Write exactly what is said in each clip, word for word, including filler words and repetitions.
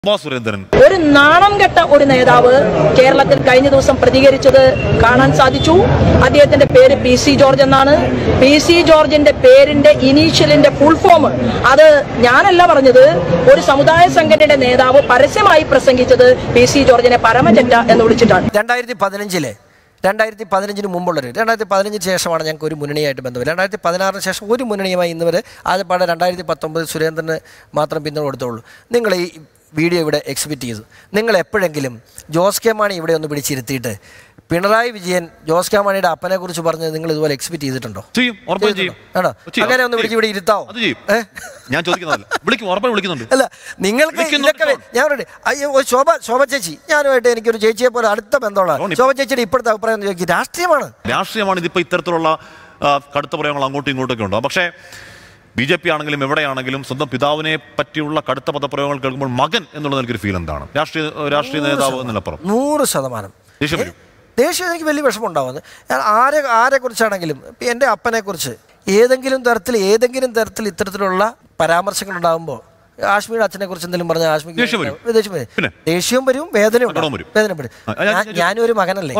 ഒരു നാണം കെട്ട ഒരു നേതാവ് കേരളത്തിൽ കഴിഞ്ഞ ദിവസം പ്രതികരിച്ചത് കാണാൻ സാധിച്ചു. അദ്ദേഹത്തിന്റെ പേര് പി സി ജോർജ് എന്നാണ്. പി സി ജോർജിന്റെ പേരിന്റെ ഇനീഷ്യലിന്റെ ഫുൾ ഫോം അത് ഞാനല്ല പറഞ്ഞത്. ഒരു സമുദായ സംഘടനയുടെ നേതാവ് പരസ്യമായി പ്രസംഗിച്ചത് പി സി ജോർജിനെ പരമചറ്റ എന്ന് വിളിച്ചിട്ടാണ്. രണ്ടായിരത്തി പതിനഞ്ചിലെ രണ്ടായിരത്തി പതിനഞ്ചിന് മുമ്പുള്ളൊരു രണ്ടായിരത്തി പതിനഞ്ചിന് ശേഷമാണ് ഞങ്ങൾക്ക് ഒരു മുന്നണിയായിട്ട് ബന്ധമില്ല. രണ്ടായിരത്തി പതിനാറിന് ശേഷം ഒരു മുന്നണിയുമായി ഇന്ന് വരെ ആദ്യപാടെ രണ്ടായിരത്തി പത്തൊമ്പത് സുരേന്ദ്രന് മാത്രം പിന്തുണ കൊടുത്തുള്ളൂ. നിങ്ങൾ ഈ വീഡിയോ ഇവിടെ എക്സിബിറ്റ് ചെയ്തു. നിങ്ങൾ എപ്പോഴെങ്കിലും ജോസ് കെ മാണി ഇവിടെ ഒന്ന് പിടിച്ചിരുത്തിയിട്ട് പിണറായി വിജയൻ ജോസ് കെ മാണിയുടെ അപ്പനെ കുറിച്ച് പറഞ്ഞത് നിങ്ങൾ ഇതുപോലെ എക്സിബിറ്റ് ചെയ്തിട്ടുണ്ടോ? ആണോ? അങ്ങനെ ഒന്ന് വിളിച്ച് ഇവിടെ ഇരുത്താവോ? അല്ല, നിങ്ങൾക്ക് ഇതൊക്കെ ഞാൻ അയ്യോ ശോഭ ശോഭ ചേച്ചി ഞാനുമായിട്ട് എനിക്കൊരു ചേച്ചിയെ പോലെ അടുത്ത ബന്ധമുള്ള ശോഭ ചേച്ചിയുടെ ഇപ്പോഴത്തെ അഭിപ്രായം ചോദിക്കും. രാഷ്ട്രീയമാണ് രാഷ്ട്രീയമാണ് ഇതിപ്പോൾ ഇത്തരത്തിലുള്ള കടുത്ത പ്രയോഗങ്ങൾ അങ്ങോട്ടും ഇങ്ങോട്ടൊക്കെ ഉണ്ടോ? പക്ഷേ ബി ജെ പി ആണെങ്കിലും എവിടെയാണെങ്കിലും സ്വന്തം പിതാവിനെ പറ്റിയുള്ള കടുത്ത പദപ്രയോഗങ്ങൾ കേൾക്കുമ്പോൾ മകൻ എന്നുള്ള എനിക്കൊരു ഫീൽ എന്താണ്? രാഷ്ട്രീയ രാഷ്ട്രീയ നേതാവ് എന്നതിനപ്പുറം നൂറ് ശതമാനം ദേഷ്യം എനിക്ക് വലിയ വിഷമം ഉണ്ടാവുന്നത്. ആരെ ആരെക്കുറിച്ചാണെങ്കിലും എൻ്റെ അപ്പനെക്കുറിച്ച് ഏതെങ്കിലും തരത്തിൽ ഏതെങ്കിലും തരത്തിൽ ഇത്തരത്തിലുള്ള പരാമർശങ്ങൾ ഉണ്ടാകുമ്പോൾ ആശ്മിയുടെ അച്ഛനെ കുറിച്ച് എന്തെങ്കിലും പറഞ്ഞാൽ ആശ്മിക്ക് ദേഷ്യവും വരും, വേദനയും വേദനപ്പെടും. ഞാനും ഒരു മകനല്ലേ.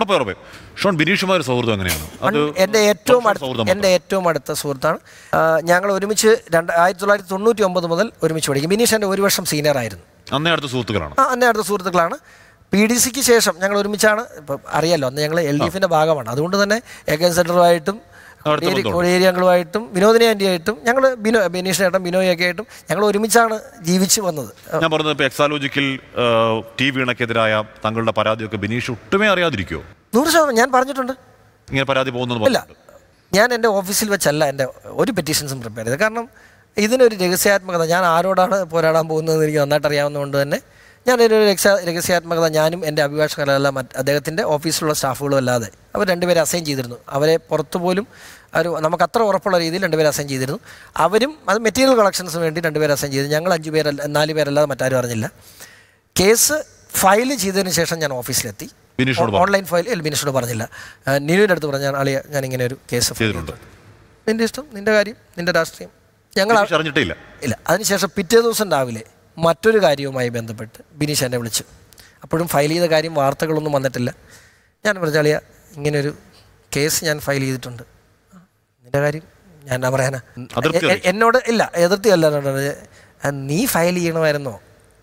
എൻ്റെ ഏറ്റവും എൻ്റെ ഏറ്റവും അടുത്ത സുഹൃത്താണ്. ഞങ്ങൾ ഒരുമിച്ച് രണ്ട് ആയിരത്തി തൊള്ളായിരത്തി തൊണ്ണൂറ്റി ഒമ്പത് മുതൽ ഒരുമിച്ച് പഠിക്കും. ബിനീഷ് എൻ്റെ ഒരു വർഷം സീനിയർ ആയിരുന്നു. അന്നേ അടുത്ത സുഹൃത്തുക്കളാണ്. ആ അന്നേ അടുത്ത സുഹൃത്തുക്കളാണ്. പി ഡി സിക്ക് ശേഷം ഞങ്ങൾ ഒരുമിച്ചാണ്. ഇപ്പം അറിയാലോ, അന്ന് ഞങ്ങൾ എൽ ഡി എഫിൻ്റെ ഭാഗമാണ്. അതുകൊണ്ട് തന്നെ എഗൻ സെൻറ്ററുമായിട്ടും കോടിയേരി അങ്കിളുമായിട്ടും വിനോദിനി ആൻറ്റിയായിട്ടും ഞങ്ങൾ ബിനോ ബിനീഷിനേട്ടൻ ബിനോയൊക്കെ ആയിട്ടും ഞങ്ങൾ ഒരുമിച്ചാണ് ജീവിച്ച് വന്നത്. ഞാൻ പറഞ്ഞത് ഇപ്പോൾ എക്സാലോജിക്കൽ ടി വീണക്കെതിരായ താങ്കളുടെ പരാതിയൊക്കെ ബിനീഷ് ഒട്ടുമേ അറിയാതിരിക്കുമോ? നൂറ് ശതമാനം ഞാൻ പറഞ്ഞിട്ടുണ്ട്. ഇങ്ങനെ പരാതി പോകുന്നത് അല്ല, ഞാൻ എൻ്റെ ഓഫീസിൽ വെച്ചല്ല എൻ്റെ ഒരു പെറ്റീഷൻസും പ്രിപ്പയർ ചെയ്തത്. കാരണം ഇതിനൊരു രഹസ്യാത്മകത, ഞാൻ ആരോടാണ് പോരാടാൻ പോകുന്നതെന്ന് എനിക്ക് നന്നായിട്ട് അറിയാവുന്നതുകൊണ്ട് തന്നെ ഞാനൊരു രഹസ്യ രഹസ്യാത്മകത ഞാനും എൻ്റെ അഭിഭാഷകരെല്ലാം മറ്റ് അദ്ദേഹത്തിൻ്റെ ഓഫീസിലുള്ള സ്റ്റാഫുകളും അല്ലാതെ അവർ രണ്ടുപേരെ അസൈൻ ചെയ്തിരുന്നു. അവരെ പുറത്തു പോലും ഒരു നമുക്ക് അത്ര ഉറപ്പുള്ള രീതിയിൽ രണ്ടുപേരെ അസൈൻ ചെയ്തിരുന്നു. അവരും അത് മെറ്റീരിയൽ കളക്ഷൻസിന് വേണ്ടി രണ്ടുപേരെ അസൈൻ ചെയ്തു. ഞങ്ങൾ അഞ്ച് പേരല്ല നാല് പേരല്ലാതെ മറ്റാരും അറിഞ്ഞില്ല. കേസ് ഫയൽ ചെയ്തതിന് ശേഷം ഞാൻ ഓഫീസിലെത്തി. ഓൺലൈൻ ഫയൽ ബിനീഷിനോട് പറഞ്ഞില്ല. നിനുവിൻ്റെ അടുത്ത് പറഞ്ഞാൽ അളിയ ഞാൻ ഇങ്ങനെ ഒരു കേസ് ചെയ്തിട്ടുണ്ട്. നിൻ്റെ ഇഷ്ടം, നിൻ്റെ കാര്യം, നിൻ്റെ രാഷ്ട്രീയം, ഞങ്ങൾ അറിഞ്ഞിട്ടില്ല. ഇല്ല. അതിനുശേഷം പിറ്റേ ദിവസം രാവിലെ മറ്റൊരു കാര്യവുമായി ബന്ധപ്പെട്ട് ബിനീഷ് എന്നെ വിളിച്ചു. അപ്പോഴും ഫയൽ ചെയ്ത കാര്യം വാർത്തകളൊന്നും വന്നിട്ടില്ല. ഞാൻ പറഞ്ഞാളിയ ഇങ്ങനൊരു കേസ് ഞാൻ ഫയൽ ചെയ്തിട്ടുണ്ട്, നിൻ്റെ കാര്യം ഞാൻ എന്നാ പറയാനാ? എന്നോട് ഇല്ല, എതിർത്തിയല്ല, നീ ഫയൽ ചെയ്യണമായിരുന്നോ?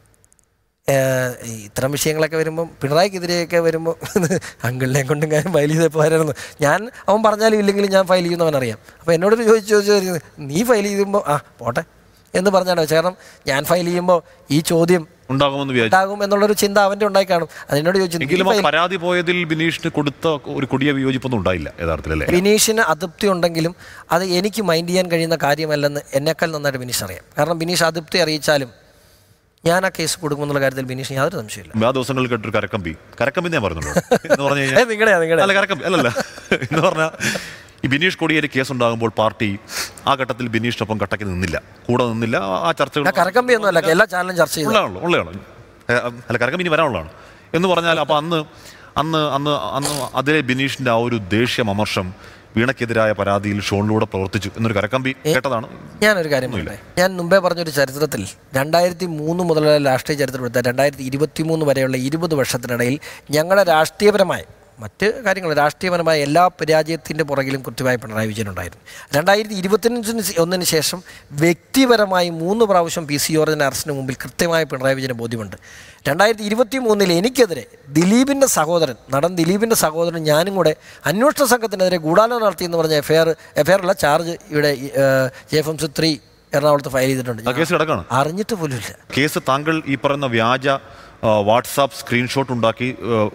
ഇത്തരം വിഷയങ്ങളൊക്കെ വരുമ്പം പിണറായിക്കെതിരെയൊക്കെ വരുമ്പോൾ അങ്കിളിനെ കൊണ്ടും ഞാൻ ഫയൽ ചെയ്തപ്പോൾ ആയിരുന്നു. ഞാൻ അവൻ പറഞ്ഞാലും ഇല്ലെങ്കിലും ഞാൻ ഫയൽ ചെയ്യുന്നവനറിയാം. അപ്പോൾ എന്നോടൊരു ചോദിച്ചു ചോദിച്ചു നീ ഫയൽ ചെയ്യുമ്പോൾ ആ പോട്ടെ എന്ന് പറഞ്ഞാണോ? കാരണം ഞാൻ ഫയൽ ചെയ്യുമ്പോൾ ഈ ചോദ്യം ഉണ്ടാകും എന്നുള്ളൊരു ചിന്ത അവൻ്റെ ഉണ്ടായി കാണും. അതിനോട് ചോദിച്ചു. പരാതി പോയതിൽ ബിനീഷിന് കൊടുത്ത ഒരു കൊടിയ വിയോജിപ്പൊന്നും ഉണ്ടായില്ല യഥാർത്ഥത്തിൽ. ബിനീഷിന് അതൃപ്തി ഉണ്ടെങ്കിലും അത് എനിക്ക് മൈൻഡ് ചെയ്യാൻ കഴിയുന്ന കാര്യമല്ലെന്ന് എന്നെക്കാൾ നന്നായിട്ട് ബിനീഷ് അറിയാം. കാരണം ബിനീഷ് അതൃപ്തി അറിയിച്ചാലും ഞാൻ ആ കേസ് കൊടുക്കുമെന്നുള്ള കാര്യത്തിൽ ബിനീഷ് യാതൊരു സംശയമില്ല. ആ ദിവസങ്ങളിൽ കേട്ടൊരു കരക്കമ്പി കരക്കമ്പി ഞാൻ പറഞ്ഞല്ലോ എന്ന് പറഞ്ഞു കഴിഞ്ഞാൽ അല്ല കരക്കമ്പി അല്ലല്ല എന്ന് പറഞ്ഞാൽ ഈ ബിനീഷ് കോടിയേരി കേസ് ഉണ്ടാകുമ്പോൾ പാർട്ടി ആ ഘട്ടത്തിൽ ബിനീഷിനൊപ്പം കട്ടക്ക് നിന്നില്ല, കൂടെ നിന്നില്ല. ആ ചർച്ചകൾ കരക്കമ്പി ഒന്നുമല്ല, എല്ലാ ചാനലും ചർച്ച ചെയ്യുന്നതാണല്ലോ ഉള്ളതാണ്. അല്ല കരക്കമ്പി ഇനി വരാനുള്ളതാണ് എന്ന് പറഞ്ഞാൽ അപ്പോൾ അന്ന് അന്ന് അന്ന് അന്ന് അതിലെ ബിനീഷിൻ്റെ ആ ഒരു ദേഷ്യം അമർഷം വീണക്കെതിരായ പരാതിയിൽ ഷോണിലൂടെ പ്രവർത്തിച്ചു എന്നൊരു കരക്കമ്പി കേട്ടതാണ്. ഞാനൊരു കാര്യം പറയട്ടെ. ഞാൻ മുമ്പേ പറഞ്ഞൊരു ചരിത്രത്തിൽ രണ്ടായിരത്തി മൂന്ന് മുതലുള്ള രാഷ്ട്രീയ ചരിത്രമെടുത്ത രണ്ടായിരത്തി ഇരുപത്തി മൂന്ന് വരെയുള്ള ഇരുപത് വർഷത്തിനിടയിൽ ഞങ്ങളുടെ രാഷ്ട്രീയപരമായ മറ്റ് കാര്യങ്ങൾ രാഷ്ട്രീയപരമായ എല്ലാ പരാജയത്തിൻ്റെ പുറകിലും കൃത്യമായി പിണറായി വിജയൻ ഉണ്ടായിരുന്നു. രണ്ടായിരത്തി ഇരുപത്തിയഞ്ചിന് ഒന്നിന് ശേഷം വ്യക്തിപരമായി മൂന്ന് പ്രാവശ്യം പി സി ജോർജിൻ്റെ അറസ്റ്റിന് മുമ്പിൽ കൃത്യമായി പിണറായി വിജയന് ബോധ്യമുണ്ട്. രണ്ടായിരത്തി ഇരുപത്തി മൂന്നിൽ എനിക്കെതിരെ ദിലീപിൻ്റെ സഹോദരൻ നടൻ ദിലീപിൻ്റെ സഹോദരൻ ഞാനും കൂടെ അന്വേഷണ സംഘത്തിനെതിരെ ഗൂഢാലോചന നടത്തിയെന്ന് പറഞ്ഞ F I R F I ആറുള്ള ചാർജ് ഇവിടെ J F M C three എറണാകുളത്ത് ഫയൽ ചെയ്തിട്ടുണ്ട്. അറിഞ്ഞിട്ട് പോലും ഇല്ല. കേസ് താങ്കൾ ഈ പറയുന്ന വ്യാജ വാട്സാപ്പ് സ്ക്രീൻഷോട്ട് ഉണ്ടാക്കി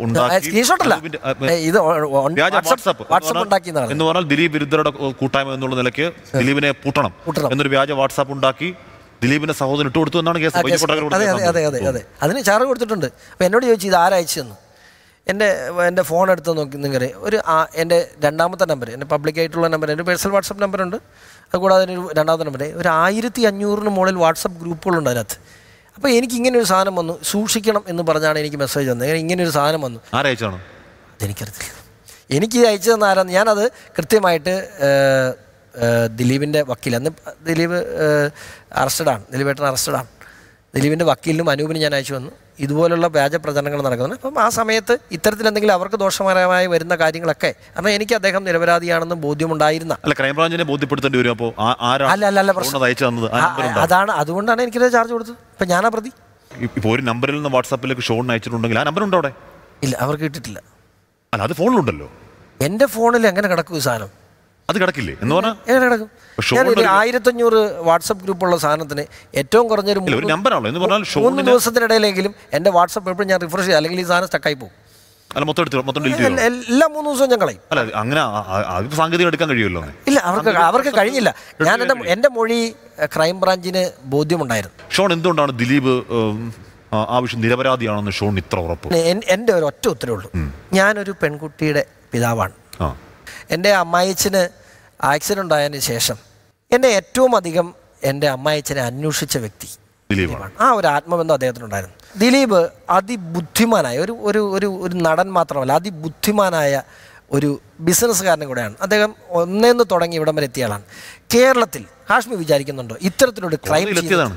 എന്ന് പറഞ്ഞാൽ ദിലീപ് വിരുദ്ധരുടെ കൂട്ടായ്മ എന്നുള്ള നിലയ്ക്ക് ദിലീപിനെ പൂട്ടണം എന്നൊരു വ്യാജ വാട്സാപ്പ് ഉണ്ടാക്കി ദിലീപിന്റെ സഹോദരൻ ഇട്ട് കൊടുത്തു എന്നാണ് കേസ്. അതെ അതെ അതെ അതെ അതിന് ചാർജ് കൊടുത്തിട്ടുണ്ട്. അപ്പോൾ എന്നോട് ചോദിച്ചു ഇത് ആരയച്ചെന്ന്. എൻ്റെ എൻ്റെ ഫോൺ എടുത്ത് നോക്കി നിങ്ങൾ ഒരു എൻ്റെ രണ്ടാമത്തെ നമ്പർ എൻ്റെ പബ്ലിക്കായിട്ടുള്ള നമ്പർ എൻ്റെ പേഴ്സണൽ വാട്സപ്പ് നമ്പറുണ്ട്. അതുകൂടാതെ ഒരു രണ്ടാമത്തെ നമ്പർ ഒരു ആയിരത്തി അഞ്ഞൂറിന് മുകളിൽ വാട്സപ്പ് ഗ്രൂപ്പുകളുണ്ട് അതിനകത്ത്. അപ്പോൾ എനിക്ക് ഇങ്ങനെ ഒരു സാധനം വന്നു, സൂക്ഷിക്കണം എന്ന് പറഞ്ഞാണ് എനിക്ക് മെസ്സേജ് വന്നത്. ഇങ്ങനെ ഒരു സാധനം വന്നു. ആരയച്ചാണോ അതെനിക്കറിയത്തില്ല. എനിക്ക് അയച്ചു തന്ന ആരാന്ന് ഞാനത് കൃത്യമായിട്ട് ദിലീപിൻ്റെ വക്കീൽ അന്ന് ദിലീപ് അറസ്റ്റഡാണ് ദിലീപേട്ടൻ അറസ്റ്റഡാണ് ദിലീപിൻ്റെ വക്കീലിനും അനൂപിനും ഞാൻ അയച്ചു വന്നു, ഇതുപോലുള്ള വ്യാജ പ്രചരണങ്ങൾ നടക്കുന്നുണ്ട്. അപ്പം ആ സമയത്ത് ഇത്തരത്തിൽ എന്തെങ്കിലും അവർക്ക് ദോഷകരമായി വരുന്ന കാര്യങ്ങളൊക്കെ, കാരണം എനിക്ക് അദ്ദേഹം നിരപരാധിയാണെന്ന് ബോധ്യമുണ്ടായിരുന്ന അല്ല ക്രൈംബ്രാഞ്ചിനെ ബോധ്യപ്പെടുത്തേണ്ടി വരും. അപ്പോൾ അല്ല അല്ല അല്ല പ്രശ്നം അതാണ്. അതുകൊണ്ടാണ് എനിക്കിത് ചാർജ് കൊടുത്തത്. ഇപ്പം ഞാനാ പ്രതി. ഇപ്പോൾ ഒരു നമ്പറിൽ നിന്ന് വാട്സാപ്പിലേക്ക് ഷോൺ അയച്ചിട്ടുണ്ടെങ്കിൽ ആ നമ്പർ ഉണ്ടോ അവിടെ? ഇല്ല, അവർക്ക് കിട്ടിയിട്ടില്ല. അല്ല അത് ഫോണിലുണ്ടല്ലോ. എൻ്റെ ഫോണിൽ എങ്ങനെ കിടക്കും ഈ സാധനം? അത് കിടക്കില്ലേ എന്ന് പറഞ്ഞാൽ എങ്ങനെ കിടക്കും? ഞാൻ ആയിരത്തഞ്ഞൂറ് വാട്സപ്പ് ഗ്രൂപ്പുള്ള സാധനത്തിന് ഏറ്റവും കുറഞ്ഞൊരു നമ്പറാണല്ലോ എന്ന് പറഞ്ഞാൽ മൂന്ന് ദിവസത്തിനിടയിലെങ്കിലും എൻ്റെ വാട്സപ്പ് എപ്പോഴും ഞാൻ റിഫ്രഷ് ചെയ്യും, അല്ലെങ്കിൽ ഈ സാധനം സ്റ്റക്കായി പോകും. അല്ല മൊത്തം എടുത്ത് മൊത്തം എല്ലാ മൂന്ന് ദിവസവും ഞാൻ കളയും. അല്ല അങ്ങനെ സാങ്കേതികം എടുക്കാൻ കഴിയുമല്ലോ. ഇല്ല, അവർക്ക് അവർക്ക് കഴിഞ്ഞില്ല. ഞാൻ എൻ്റെ എൻ്റെ മൊഴി ക്രൈംബ്രാഞ്ചിന് ബോധ്യമുണ്ടായിരുന്നു. ഷോൺ എന്തുകൊണ്ടാണ് ദിലീപ് ആവശ്യം നിരപരാധിയാണെന്ന് ഷോൺ ഇത്ര ഉറപ്പ്? എൻ്റെ ഒരു ഒറ്റ ഉത്തരവുള്ളൂ, ഞാനൊരു പെൺകുട്ടിയുടെ പിതാവാണ്. എൻ്റെ അമ്മായിച്ചന് ആക്സിഡൻ്റ് ആയതിനു ശേഷം എന്നെ ഏറ്റവും അധികം എൻ്റെ അമ്മായിച്ചനെ അന്വേഷിച്ച വ്യക്തി ദിലീപാണ്. ആ ഒരു ആത്മബന്ധം അദ്ദേഹത്തിനുണ്ടായിരുന്നു. ദിലീപ് അതിബുദ്ധിമാനായ ഒരു ഒരു ഒരു ഒരു നടൻ മാത്രമല്ല, അതിബുദ്ധിമാനായ ഒരു ബിസിനസ്സുകാരനും കൂടെയാണ്. അദ്ദേഹം ഒന്നേന്ന് തുടങ്ങി ഇവിടം വരെ എത്തിയ ആളാണ്. കേരളത്തിൽ ഹാഷ്മി വിചാരിക്കുന്നുണ്ടോ ഇത്തരത്തിലൊരു ക്രൈം ചെയ്തതാണ്?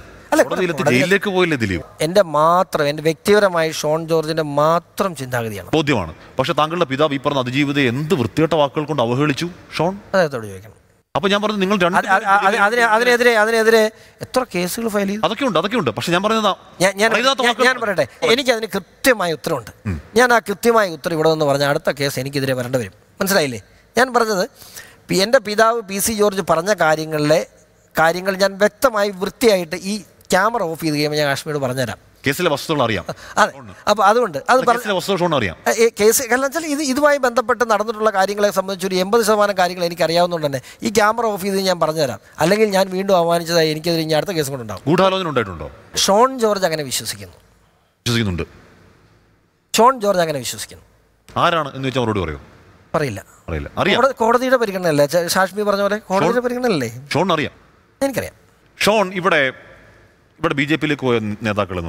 എന്റെ മാത്രം എന്റെ വ്യക്തിപരമായി ഷോൺ ജോർജിന്റെ മാത്രം ചിന്താഗതിയാണ്, ബോധ്യമാണ്. പക്ഷെ താങ്കളുടെ പിതാവ് ഈ പറഞ്ഞ അതിജീവിതയെ എന്ത് വൃത്തികെട്ട വാക്കുകൾ കൊണ്ട് അവഹേളിച്ചു ഷോൺ? അദ്ദേഹത്തോട് ചോദിക്കണം. അപ്പൊ ഞാൻ പറഞ്ഞു നിങ്ങൾ അതിനെതിരെ അതിനെതിരെ എത്ര കേസുകൾ ഫയൽ ചെയ്തു? അതൊക്കെ ഉണ്ട് അതൊക്കെ ഉണ്ട് പക്ഷെ ഞാൻ പറഞ്ഞതാ ഞാൻ പറയട്ടെ, എനിക്ക് അതിന് കൃത്യമായ ഉത്തരവുണ്ട്. ഞാൻ ആ കൃത്യമായ ഉത്തരം ഇവിടെ നിന്ന് പറഞ്ഞ അടുത്ത കേസ് എനിക്കെതിരെ വരേണ്ടി വരും. മനസ്സിലായില്ലേ? ഞാൻ പറഞ്ഞത് എൻ്റെ പിതാവ് പി സി ജോർജ് പറഞ്ഞ കാര്യങ്ങളിലെ കാര്യങ്ങൾ ഞാൻ വ്യക്തമായി വൃത്തിയായിട്ട് ഈ ക്യാമറ ഓഫ് ചെയ്ത് കഴിയുമ്പോൾ ഞാൻ കാശ്മീരോട് പറഞ്ഞുതരാം. കേസിലെ വസ്തുതകൾ അറിയാം. അതെ, അപ്പോൾ അതുകൊണ്ട് അത് അറിയാം. കേസ് കാരണം വെച്ചാൽ ഇത് ഇതുമായി ബന്ധപ്പെട്ട് നടന്നിട്ടുള്ള കാര്യങ്ങളെ സംബന്ധിച്ച് ഒരു എൺപത് ശതമാനം കാര്യങ്ങൾ എനിക്ക് അറിയാവുന്നതുകൊണ്ട് തന്നെ ഈ ക്യാമറ ഓഫ് ചെയ്ത് ഞാൻ പറഞ്ഞുതരാം. അല്ലെങ്കിൽ ഞാൻ വീണ്ടും അവമാനിച്ചതായി എനിക്കതിൽ ഇനി അടുത്ത കേസ് കൊണ്ടുണ്ടാവും. ഗൂഢാലോചന ഉണ്ടായിട്ടുണ്ടോ? ഷോൺ ജോർജ് അങ്ങനെ വിശ്വസിക്കുന്നു. വിശ്വസിക്കുന്നുണ്ട്. ഷോൺ ജോർജ് അങ്ങനെ വിശ്വസിക്കുന്നു. ആരാണ് എന്ന് വെച്ചാൽ അവരോട് പറയൂ. പറയില്ല. അറിയില്ല. അറിയാം. കോടതിയുടെ പരിഗണനയല്ലേ ഹാഷ്മി പറഞ്ഞ പോലെ? കോടതിയുടെ പരിഗണനയല്ലേ? ഷോൺ അറിയാം. എനിക്കറിയാം. ഷോൺ ഇവിടെ ഇവിടെ ബി ജെ പിയിലേക്ക് പോയ നേതാക്കളെന്ന്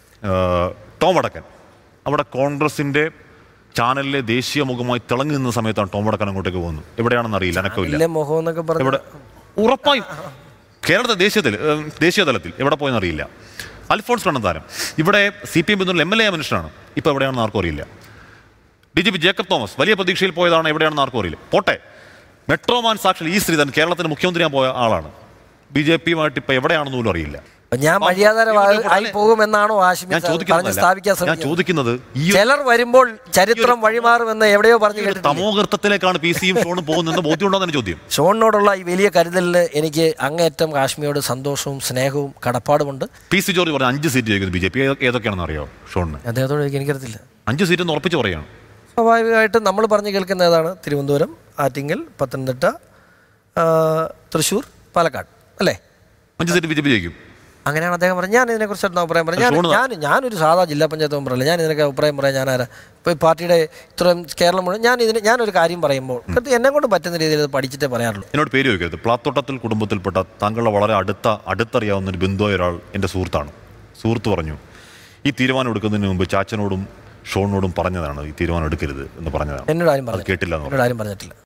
ടോം വടക്കൻ അവിടെ കോൺഗ്രസിന്റെ ചാനലിലെ ദേശീയ മുഖമായി തിളങ്ങി നിന്ന സമയത്താണ് ടോം വടക്കൻ അങ്ങോട്ടേക്ക് പോകുന്നത്. എവിടെയാണെന്ന് അറിയില്ല, എനക്കില്ല. ഇവിടെ ഉറപ്പായും കേരളത്തെ ദേശീയത്തിൽ ദേശീയ തലത്തിൽ എവിടെ പോയെന്ന് അറിയില്ല. അൽഫോൺസ് കണ്ണന്താനം ഇവിടെ സി പി എം എന്നുള്ള എം എൽ എ മനുഷ്യനാണ്. ഇപ്പോൾ എവിടെയാണെന്ന് ആർക്കും അറിയില്ല. D G P Jacob Thomas വലിയ പ്രതീക്ഷയിൽ പോയതാണ്, എവിടെയാണെന്ന് ആർക്കും അറിയില്ല. പോട്ടെ, മെട്രോമാൻ സാക്ഷി ഈ ശ്രീധരൻ കേരളത്തിന് മുഖ്യമന്ത്രിയാൻ പോയ ആളാണ്. ബി ജെ പിയുമായിട്ട് ഇപ്പൊ എവിടെയാണെന്ന് പോലും അറിയില്ല. ഞാൻ മര്യാദായി പോകുമെന്നാണോ ആശിമ ഞാൻ ചോദിക്കുന്നത്? ചിലർ വരുമ്പോൾ ചരിത്രം വഴിമാറുമെന്ന് എവിടെയോ പറഞ്ഞു കേട്ടു. തമോഗർത്തത്തിലേക്കാണ് പി സിയും ഷോണും പോകുന്നത് ബോധ്യമുണ്ടോ എന്ന ചോദ്യം. ഷോണിനോടുള്ള ഈ വലിയ കരുതലിന് എനിക്ക് അങ്ങേറ്റം കാശ്മീരോട് സന്തോഷവും സ്നേഹവും കടപ്പാടുമുണ്ട്. പി സി ജോർജ് പറഞ്ഞ അഞ്ച് സീറ്റ് ചോദിക്കുന്നത് ബി ജെ പി ഏതൊക്കെയാണെന്ന് അറിയോ ഷോണിന്? അദ്ദേഹത്തോട് എനിക്കറിയത്തില്ല. അഞ്ച് സീറ്റ് എന്ന് ഉറപ്പിച്ച് പറയാണ്. സ്വാഭാവികമായിട്ടും നമ്മൾ പറഞ്ഞു കേൾക്കുന്ന ഏതാണ്? തിരുവനന്തപുരം, ആറ്റിങ്ങൽ, പത്തനംതിട്ട, തൃശ്ശൂർ, പാലക്കാട് അല്ലേ? അഞ്ച് സീറ്റ് ബി ജെ പി ജയിക്കും. അങ്ങനെയാണ് അദ്ദേഹം പറഞ്ഞത്. ഞാൻ ഇതിനെക്കുറിച്ച് അഭിപ്രായം പറഞ്ഞു. ഞാൻ ഞാൻ ഞാനൊരു സാധാ ജില്ലാ പഞ്ചായത്ത് മെമ്പറല്ല. ഞാൻ ഇതിനൊക്കെ അഭിപ്രായം പറയാം. ഞാനാരാ ഇപ്പോൾ പാർട്ടിയുടെ ഇത്രയും കേരളം മുഴുവൻ ഞാൻ ഇതിന് ഞാനൊരു കാര്യം പറയുമ്പോൾ എന്നെ കൊണ്ട് പറ്റുന്ന രീതിയിൽ അത് പഠിച്ചിട്ടേ പറയാറുള്ളൂ. എന്നോട് പേര് ചോദിക്കരുത്. പ്ലാത്തോട്ടത്തിൽ കുടുംബത്തിൽപ്പെട്ട താങ്കളുടെ വളരെ അടുത്ത അടുത്തറിയാവുന്ന ഒരു ബന്ധുവായ ഒരാൾ എൻ്റെ സുഹൃത്താണ്. സുഹൃത്ത് പറഞ്ഞു ഈ തീരുമാനം എടുക്കുന്നതിന് മുമ്പ് ചാച്ചനോടും ഷോണിനോടും പറഞ്ഞതാണ് ഈ തീരുമാനം എടുക്കരുത് എന്ന് പറഞ്ഞതാണ്. എന്നോട് ആരും പറഞ്ഞു കേട്ടില്ല. എന്നോട് ആരും പറഞ്ഞിട്ടില്ല.